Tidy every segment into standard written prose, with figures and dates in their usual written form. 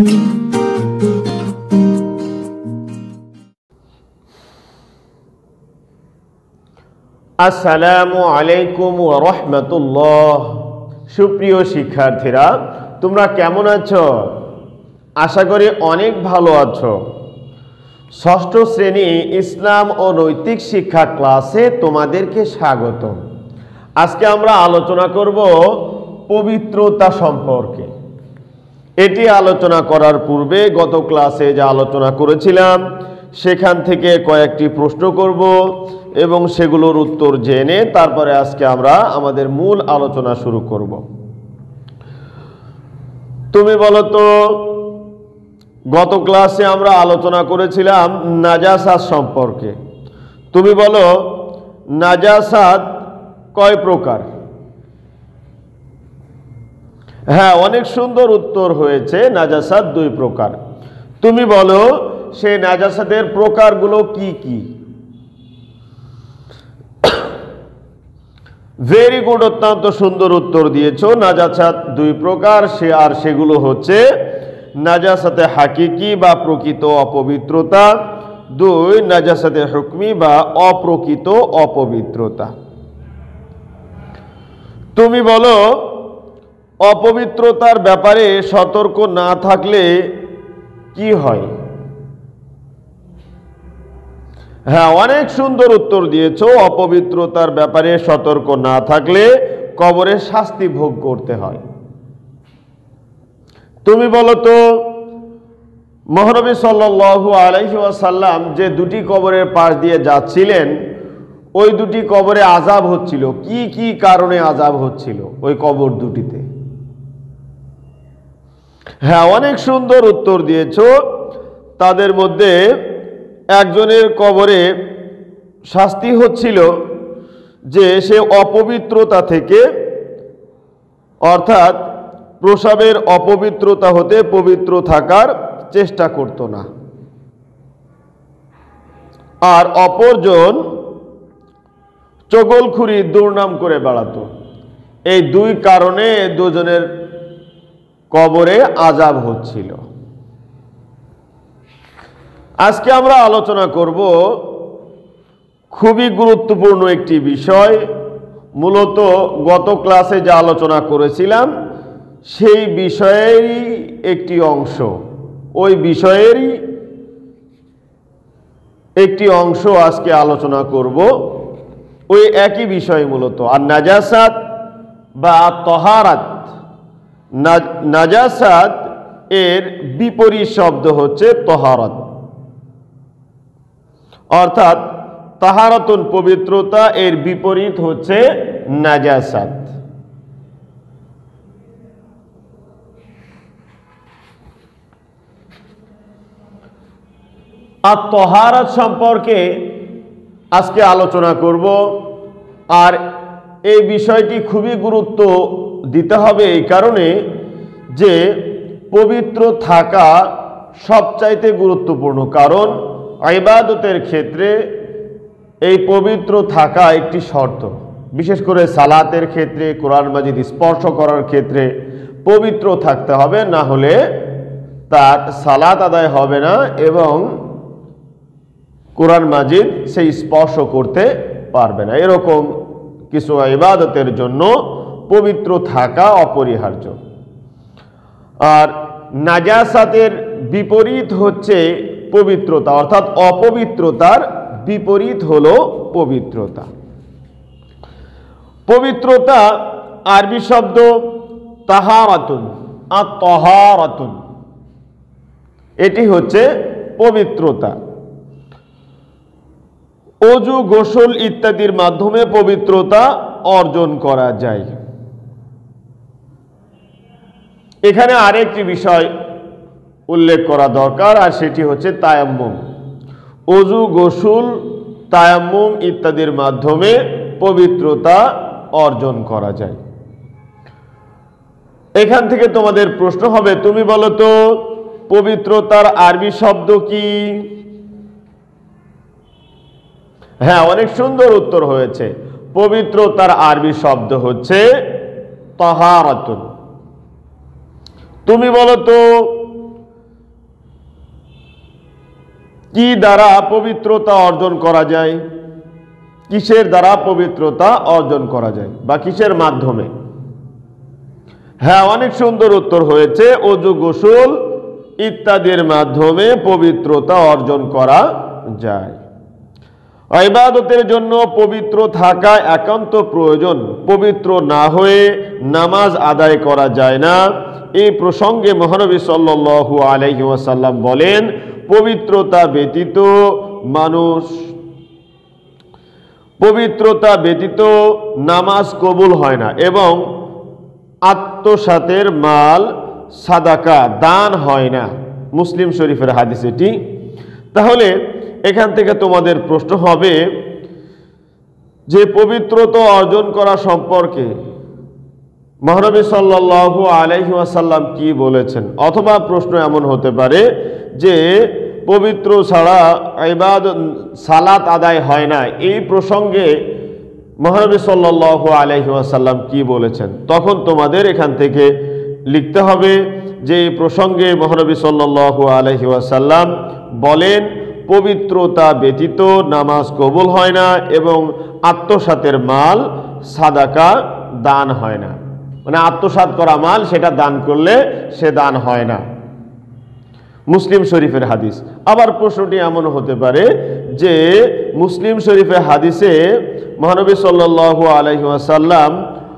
আসসালামু আলাইকুম ওয়া রাহমাতুল্লাহ। সুপ্রিয় শিক্ষার্থীরা, তোমরা কেমন আছো? আশা করি অনেক ভালো আছো। ষষ্ঠ শ্রেণী ইসলাম ও নৈতিক শিক্ষা ক্লাসে তোমাদেরকে স্বাগত। আজকে আমরা আলোচনা করব পবিত্রতা সম্পর্কে। এটি আলোচনা করার পূর্বে গত ক্লাসে যা আলোচনা করেছিলাম সেখান থেকে কয়েকটি প্রশ্ন করব এবং সেগুলোর উত্তর জেনে তারপরে আজকে আমরা আমাদের মূল আলোচনা শুরু করব। তুমি বলো তো, গত ক্লাসে আমরা আলোচনা করেছিলাম নাজাসাত সম্পর্কে। তুমি বলো নাজাসাত কয় প্রকার? হ্যাঁ, অনেক সুন্দর উত্তর হয়েছে। নাজাসাত দুই প্রকার। তুমি বলো সেই নাজাসাতের প্রকারগুলো কি কি? ভেরি গুড, অত্যন্ত সুন্দর উত্তর দিয়েছো। নাজাসাত দুই প্রকার, সেগুলো হচ্ছে নাজাসাতে হাকিকি বা প্রকৃত অপবিত্রতা, দুই নাজাসাতে হুকমি বা অপ্রকৃত অপবিত্রতা। তুমি বলো অপবিত্রতার ব্যাপারে সতর্ক না থাকলে কি হয়? হ্যাঁ, অনেক সুন্দর উত্তর দিয়েছো। অপবিত্রতার ব্যাপারে সতর্ক না থাকলে কবরে শাস্তি ভোগ করতে হয়। তুমি বলো তো, মহানবী সাল্লাল্লাহু আলাইহি ওয়াসাল্লাম যে দুটি কবরের পাশ দিয়ে যাচ্ছিলেন, ওই দুটি কবরে আযাব হচ্ছিল। কি কি কারণে আযাব হচ্ছিল ওই কবর দুটিতে? হ্যাঁ, অনেক সুন্দর উত্তর দিয়েছো। তাদের মধ্যে একজনের কবরে শাস্তি হচ্ছিল যে সে অপবিত্রতা থেকে, অর্থাৎ প্রসাবের অপবিত্রতা হতে পবিত্র থাকার চেষ্টা করত না, আর অপরজন চগলখুরি দুর্নাম করে বেড়াতো। এই দুই কারণে দুজনের কবরে আযাব হচ্ছিল। আজকে আমরা আলোচনা করব খুবই গুরুত্বপূর্ণ একটি বিষয়। মূলত গত ক্লাসে যা আলোচনা করেছিলাম সেই বিষয়েরই একটি অংশ, ওই বিষয়েরই একটি অংশ আজকে আলোচনা করব। ওই একই বিষয় মূলত। আর নাজাসাত বা তহারাত, নাজাসাত এর বিপরীত শব্দ হচ্ছে তহারাত, অর্থাৎ তাহারাতুন পবিত্রতা, এর বিপরীত হচ্ছে নাজাসাত। আর তহারাত সম্পর্কে আজকে আলোচনা করব। আর এই বিষয়টি খুবই গুরুত্ব দিতে হবে এই কারণে যে পবিত্র থাকা সবচাইতে গুরুত্বপূর্ণ। কারণ ইবাদতের ক্ষেত্রে এই পবিত্র থাকা একটি শর্ত। বিশেষ করে সালাতের ক্ষেত্রে, কোরআন মাজিদ স্পর্শ করার ক্ষেত্রে পবিত্র থাকতে হবে, না হলে তার সালাত আদায় হবে না এবং কোরআন মাজিদ সেই স্পর্শ করতে পারবে না। এরকম কিছু ইবাদতের জন্য পবিত্র থাকা অপরিহার্য। আর নাজাসাতের বিপরীত হচ্ছে পবিত্রতা, অর্থাৎ অপবিত্রতার বিপরীত হলো পবিত্রতা। পবিত্রতা আরবি শব্দ তাহারাতুন, আর তহারাতুন, এটি হচ্ছে পবিত্রতা। অজু, গোসল ইত্যাদির মাধ্যমে পবিত্রতা অর্জন করা যায়। এখানে আরেকটি বিষয় উল্লেখ করা দরকার, আর সেটি হচ্ছে তায়াম্মুম। অজু, গোসল, তায়াম্মুম ইত্যাদির মাধ্যমে পবিত্রতা অর্জন করা যায়। এখান থেকে তোমাদের প্রশ্ন হবে, তুমি বলো তো পবিত্রতার আরবি শব্দ কি? হ্যাঁ, অনেক সুন্দর উত্তর হয়েছে। পবিত্রতার আরবি শব্দ হচ্ছে তাহারাতুন। তুমি বলো তো কি দ্বারা পবিত্রতা অর্জন করা যায়? কিসের দ্বারা পবিত্রতা অর্জন করা যায় বা কিসের মাধ্যমে? হ্যাঁ, অনেক সুন্দর উত্তর হয়েছে। ওযু, গোসল ইত্যাদির মাধ্যমে পবিত্রতা অর্জন করা যায়। ইবাদতের জন্য পবিত্র থাকা একান্ত প্রয়োজন। পবিত্র না হয়ে নামাজ আদায় করা যায় না। এই প্রসঙ্গে মহানবী সাল্লাল্লাহু আলাইহি ওয়াসাল্লাম বলেন, পবিত্রতা ব্যতীত নামাজ কবুল হয় না এবং আত্মসাতের মাল সাদাকা দান হয় না। মুসলিম শরীফের হাদিস এটি। তাহলে এখান থেকে তোমাদের প্রশ্ন হবে যে পবিত্রতা অর্জন করা সম্পর্কে মহানবী সাল্লাল্লাহু আলাইহি ওয়াসাল্লাম কি বলেছেন, অথবা প্রশ্ন এমন হতে পারে যে পবিত্র ছাড়া ইবাদত সালাত আদায় হয় না, এই প্রসঙ্গে মহানবী সাল্লাল্লাহু আলাইহি ওয়াসাল্লাম কি বলেছেন। তখন তোমাদের এখান থেকে লিখতে হবে যে এই প্রসঙ্গে মহানবী সাল্লাল্লাহু আলাইহি ওয়াসাল্লাম বলেন, পবিত্রতা ব্যতীত নামাজ কবুল হয় না এবং আত্মসাতের মাল সাদাকা দান হয় না। মানে আত্মসাৎ করা মাল সেটা দান করলে সে দান হয় না। মুসলিম শরীফের হাদিস। আবার প্রশ্নটি এমন হতে পারে যে মুসলিম শরীফের হাদিসে মহানবী সাল্লাল্লাহু আলাইহি ওয়াসাল্লাম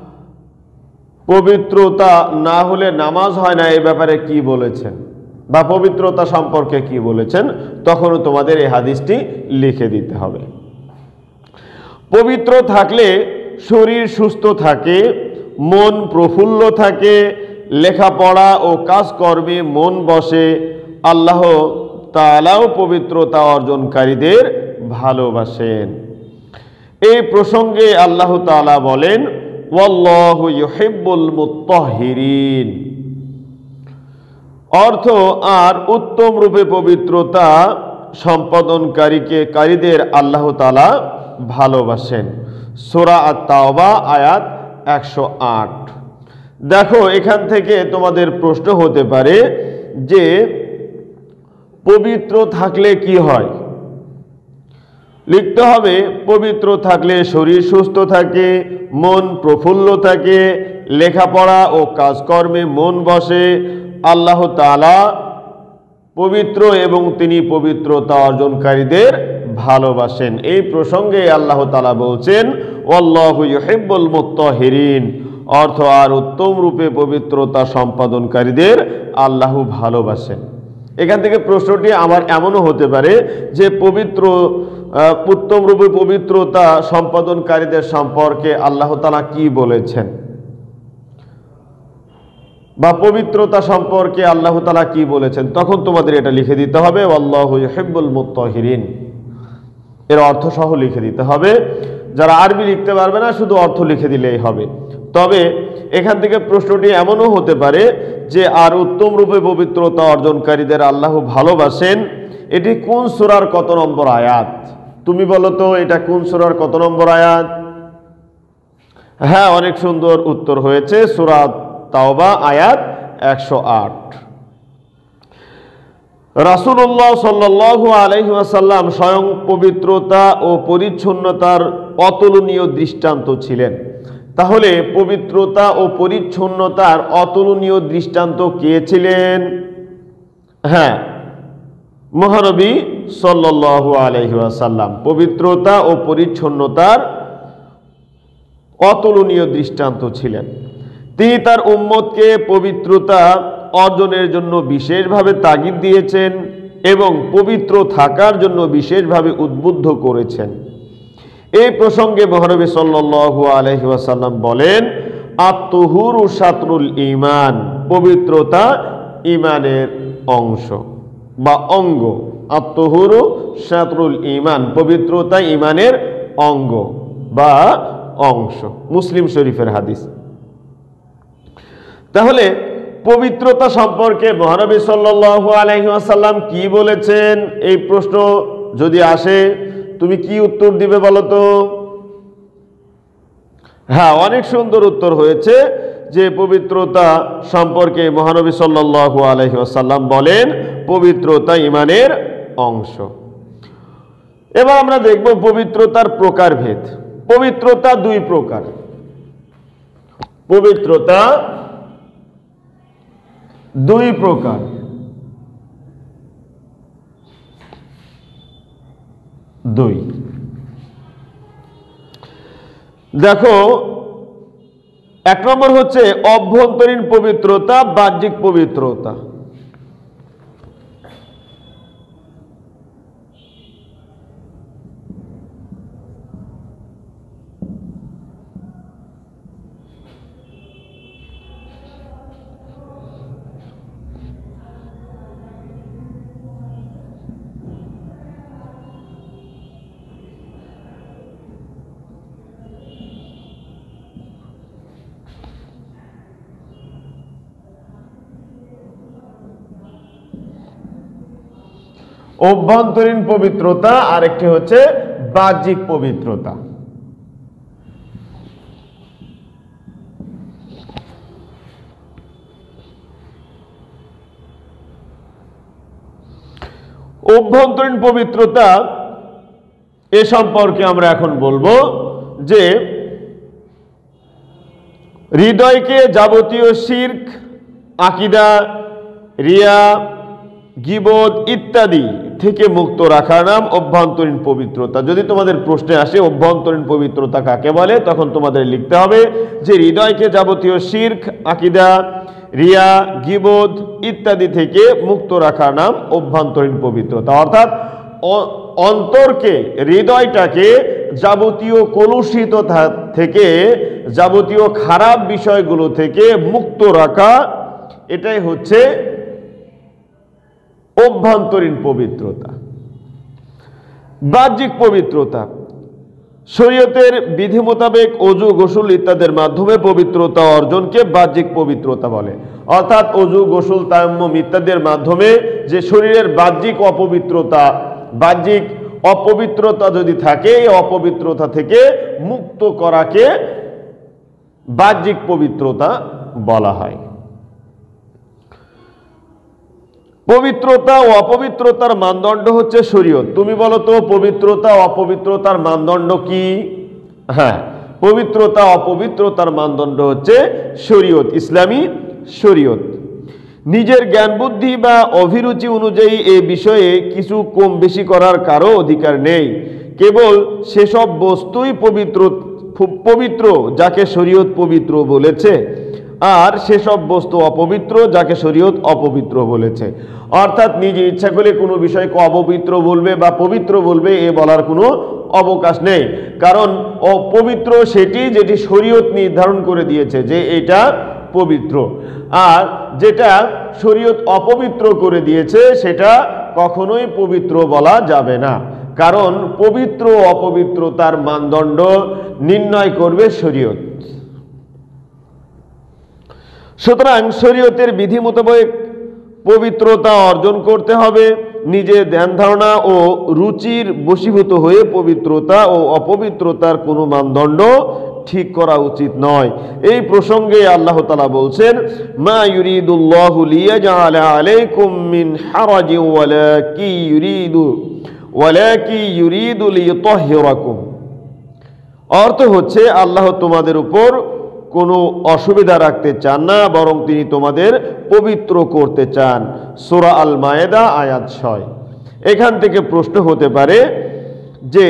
পবিত্রতা না হলে নামাজ হয় না এই ব্যাপারে কি বলেছেন বা পবিত্রতা সম্পর্কে কি বলেছেন, তখনও তোমাদের এই হাদিসটি লিখে দিতে হবে। পবিত্র থাকলে শরীর সুস্থ থাকে, মন প্রফুল্ল থাকে, লেখাপড়া ও কাজকর্মে মন বসে। আল্লাহ তাআলাও পবিত্রতা অর্জনকারীদের ভালোবাসেন। এই প্রসঙ্গে আল্লাহ তাআলা বলেন, ওয়াল্লাহু ইউহিব্বুল মুত্তাহহিরিন। অর্থ, আর উত্তম রূপে পবিত্রতা সম্পাদনকারীদের আল্লাহ তাআলা ভালোবাসেন। সূরা আত-তাওবা আয়াত 108। দেখো, এখান থেকে তোমাদের প্রশ্ন হতে পারে যে পবিত্র থাকলে কি হয়। লিখতে হবে, পবিত্র থাকলে শরীর সুস্থ থাকে, মন প্রফুল্ল থাকে, লেখাপড়া ও কাজকর্মে মন বসে। আল্লাহ তাআলা পবিত্র এবং তিনি পবিত্রতা অর্জনকারীদের ভালোবাসেন। এই প্রসঙ্গে আল্লাহ তাআলা বলছেন, ওয়াল্লাহু ইউহিব্বুল মুত্তাহহিরিন। অর্থ, আর উত্তম রূপে পবিত্রতা সম্পাদনকারীদের আল্লাহ ভালোবাসেন। এখান থেকে প্রশ্নটি আবার এমনও হতে পারে যে উত্তম রূপে পবিত্রতা সম্পাদনকারীদের সম্পর্কে আল্লাহ তাআলা কি বলেছেন বা পবিত্রতা সম্পর্কে আল্লাহ তাআলা কি বলেছেন, তখন তোমাদের এটা লিখে দিতে হবে, আল্লাহু ইউহিব্বুল মুত্তাহহিরিন। এর অর্থ সহ লিখে দিতে হবে। যারা আরবি লিখতে পারবে না, শুধু অর্থ লিখে দিলেই হবে। তবে এখান থেকে প্রশ্নটি এমনও হতে পারে যে আর উত্তম রূপে পবিত্রতা অর্জনকারীদের আল্লাহ ভালোবাসেন, এটি কোন সূরার কত নম্বর আয়াত? তুমি বলো তো, এটা কোন সূরার কত নম্বর আয়াত? হ্যাঁ, অনেক সুন্দর উত্তর হয়েছে, সূরা তাওবা আয়াত 108। রাসূলুল্লাহ সাল্লাল্লাহু আলাইহি ওয়াসাল্লাম স্বয়ং পবিত্রতা ও পরিচ্ছন্নতার অতুলনীয় দৃষ্টান্ত ছিলেন। তাহলে পবিত্রতা ও পরিচ্ছন্নতার অতুলনীয় দৃষ্টান্ত কে ছিলেন? হ্যাঁ, মহানবী সাল্লাল্লাহু আলাইহি ওয়াসাল্লাম পবিত্রতা ও পরিচ্ছন্নতার অতুলনীয় দৃষ্টান্ত ছিলেন। তিনি তার উম্মতকে পবিত্রতা অর্জনের জন্য বিশেষভাবে তাগিদ দিয়েছেন এবং পবিত্র থাকার জন্য বিশেষভাবে উদ্বুদ্ধ করেছেন। এই প্রসঙ্গে মহানবী সাল্লাল্লাহু আলাইহি ওয়াসাল্লাম বলেন, আত-তুহুরু শাতরুল ঈমান। পবিত্রতা ঈমানের অংশ বা অঙ্গ। আত-তুহুরু শাতরুল ঈমান, পবিত্রতা ঈমানের অঙ্গ বা অংশ। মুসলিম শরীফের হাদিস। তাহলে পবিত্রতা সম্পর্কে মহানবী সাল্লাল্লাহু আলাইহি ওয়াসাল্লাম কি বলেছেন, এই প্রশ্ন যদি আসে তুমি কি উত্তর দিবে বলো তো? হ্যাঁ, অনেক সুন্দর উত্তর হয়েছে যে পবিত্রতা সম্পর্কে মহানবী সাল্লাল্লাহু আলাইহি ওয়াসাল্লাম বলেন, পবিত্রতা ঈমানের অংশ। এবার আমরা দেখব পবিত্রতার প্রকারভেদ। পবিত্রতা দুই প্রকার। পবিত্রতা দুই প্রকার। দুই, দেখো, এক নম্বর হচ্ছে অভ্যন্তরীণ পবিত্রতা, বাহ্যিক পবিত্রতা। অভ্যন্তরীণ পবিত্রতা আর একটি হচ্ছে বাহ্যিক পবিত্রতা। অভ্যন্তরীণ পবিত্রতা এ সম্পর্কে আমরা এখন বলবো যে হৃদয়কে যাবতীয় শিরক, আকীদা, রিয়া, গীবত ইত্যাদি থেকে মুক্ত রাখার নাম অভ্যন্তরীণ পবিত্রতা। যদি তোমাদের প্রশ্নে আসে অভ্যন্তরীণ পবিত্রতা কাকে বলে, তখন তোমাদের লিখতে হবে যে হৃদয়কে যাবতীয় শিরক, আকীদা, রিয়া, গীবত ইত্যাদি থেকে মুক্ত রাখার নাম অভ্যন্তরীণ পবিত্রতা। অর্থাৎ অন্তরকে, হৃদয়টাকে যাবতীয় কলুষিততা থেকে, যাবতীয় খারাপ বিষয়গুলো থেকে মুক্ত রাখা, এটাই হচ্ছে অভ্যন্তরীণ পবিত্রতা। বাহ্যিক পবিত্রতা শরীয়তের বিধি মোতাবেক অজু, গোসল ইত্যাদির মাধ্যমে পবিত্রতা অর্জনকে বাহ্যিক পবিত্রতা বলে। অর্থাৎ অজু, গোসল, তায়াম্মুম ইত্যাদির মাধ্যমে যে শরীরের বাহ্যিক অপবিত্রতা যদি থাকে, এই অপবিত্রতা থেকে মুক্ত করাকে বাহ্যিক পবিত্রতা বলা হয়। পবিত্রতা ও অপবিত্রতার মানদণ্ড হচ্ছে শরীয়ত। তুমি বলো তো পবিত্রতা ও অপবিত্রতার মানদণ্ড কি? হ্যাঁ, পবিত্রতা অপবিত্রতার মানদণ্ড হচ্ছে শরীয়ত, ইসলামী শরীয়ত। নিজের জ্ঞান বুদ্ধি বা অভিরুচি অনুযায়ী এই বিষয়ে কিছু কম বেশি করার কারো অধিকার নেই। কেবল সেসব বস্তুই পবিত্র যাকে শরীয়ত পবিত্র বলেছে, আর সেসব বস্তু অপবিত্র যাকে শরীয়ত অপবিত্র বলেছে। অর্থাৎ নিজে ইচ্ছা করলে কোনো বিষয়কে অপবিত্র বলবে বা পবিত্র বলবে, এ বলার কোনো অবকাশ নেই। কারণ অপবিত্র সেটি যেটি শরীয়ত নির্ধারণ করে দিয়েছে যে এটা পবিত্র, আর যেটা শরীয়ত অপবিত্র করে দিয়েছে সেটা কখনোই পবিত্র বলা যাবে না। কারণ পবিত্র অপবিত্রতার মানদণ্ড নির্ণয় করবে শরীয়ত। সুতরাং শরীয়তের বিধি মোতাবেক পবিত্রতা অর্জন করতে হবে। নিজের ধ্যান ধারণা ও রুচির বশীভূত হয়ে পবিত্রতা ও অপবিত্রতার কোনো মানদণ্ড ঠিক করা উচিত নয়। এই প্রসঙ্গে আল্লাহ তাআলা বলছেন, মা ইউরিদুল্লাহু লিয়াজআলা আলাইকুম মিন হারাজ ওয়ালাকি ইউরিদু লিইতাহহিরাকুম। অর্থ হচ্ছে আল্লাহ তোমাদের উপর কোনো অসুবিধা রাখতে চান না, বরং তিনি তোমাদের পবিত্র করতে চান। সূরা আল মায়েদা আয়াত 6। এখান থেকে প্রশ্ন হতে পারে যে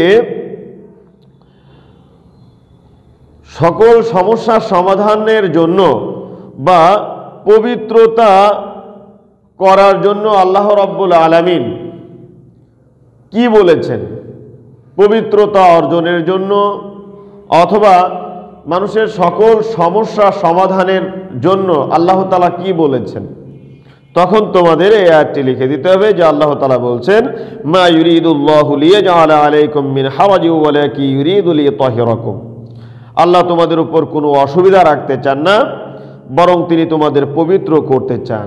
সকল সমস্যার সমাধানের জন্য বা পবিত্রতা করার জন্য আল্লাহ রাব্বুল আলামিন কি বলেছেন? পবিত্রতা অর্জনের জন্য অথবা মানুষের সকল সমস্যা সমাধানের জন্য আল্লাহ তাআলা কি বলেছেন? তখন তোমাদের এই আয়াতটি লিখে দিতে হবে যে আল্লাহ তাআলা বলছেন, মা ইউরিদুল্লাহু লিয়াজআলা আলাইকুম মিন হারাজিন ওয়ালাকি ইউরিদু লিইতাহহিরাকুম। আল্লাহ তোমাদের উপর কোনো অসুবিধা রাখতে চান না, বরং তিনি তোমাদের পবিত্র করতে চান।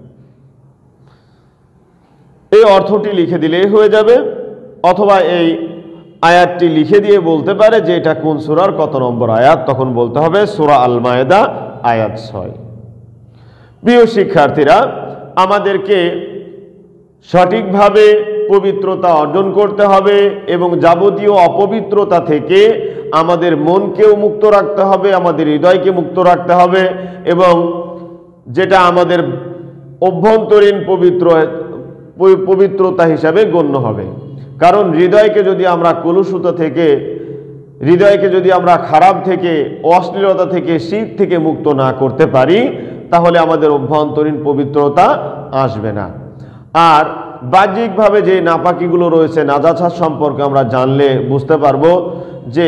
এই অর্থটি লিখে দিলেই হয়ে যাবে, অথবা এই আয়াতটি লিখে দিয়ে বলতে পারে যে এটা কোন সূরার কত নম্বর আয়াত, তখন বলতে হবে সূরা আল মায়েদা আয়াত 6। প্রিয় শিক্ষার্থীরা, আমাদেরকে সঠিকভাবে পবিত্রতা অর্জন করতে হবে এবং যাবতীয় অপবিত্রতা থেকে আমাদের মনকেও মুক্ত রাখতে হবে, আমাদের হৃদয়কে মুক্ত রাখতে হবে এবং যেটা আমাদের অভ্যন্তরীণ পবিত্রতা হিসাবে গণ্য হবে। কারণ হৃদয়কে যদি আমরা কলুষতা থেকে, হৃদয়কে যদি আমরা খারাপ থেকে, অশ্লীলতা থেকে, শিরক থেকে মুক্ত না করতে পারি, তাহলে আমাদের অভ্যন্তরীণ পবিত্রতা আসবে না। আর বাহ্যিকভাবে যে নাপাকিগুলো রয়েছে, নাজাসাত সম্পর্কে আমরা জানলে বুঝতে পারবো যে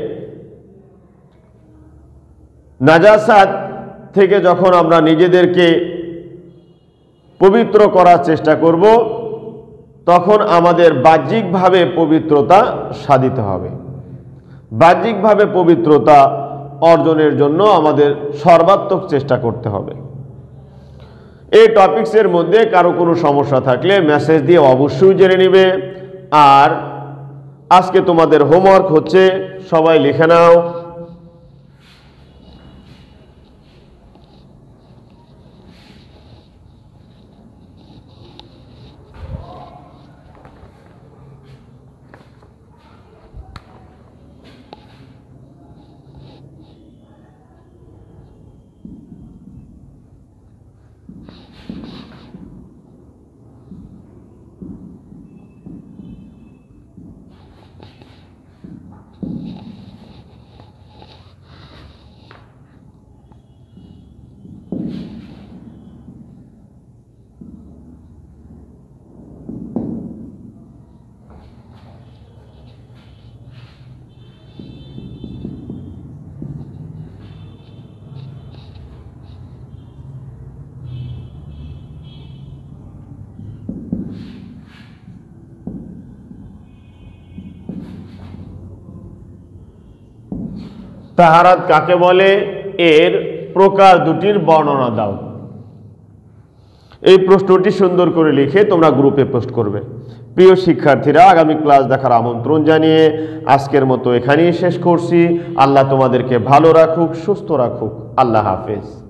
নাজাসাত থেকে যখন আমরা নিজেদেরকে পবিত্র করার চেষ্টা করব, তখন আমাদের বাহ্যিকভাবে পবিত্রতা সাধিত হবে। বাহ্যিকভাবে পবিত্রতা অর্জনের জন্য আমাদের সর্বাত্মক চেষ্টা করতে হবে। এই টপিকসের মধ্যে কারো কোনো সমস্যা থাকলে মেসেজ দিয়ে অবশ্যই জেনে নিবে। আর আজকে তোমাদের হোমওয়ার্ক হচ্ছে, সবাই লিখে নাও। তাহারাত কাকে বলে, এর প্রকার দুটির বর্ণনা দাও। এই প্রশ্নটি সুন্দর করে লিখে তোমরা গ্রুপে পোস্ট করবে। প্রিয় শিক্ষার্থীরা, আগামী ক্লাস দেখার আমন্ত্রণ জানিয়ে আজকের মতো এখানেই শেষ করছি। আল্লাহ তোমাদেরকে ভালো রাখুক, সুস্থ রাখুক। আল্লাহ হাফেজ।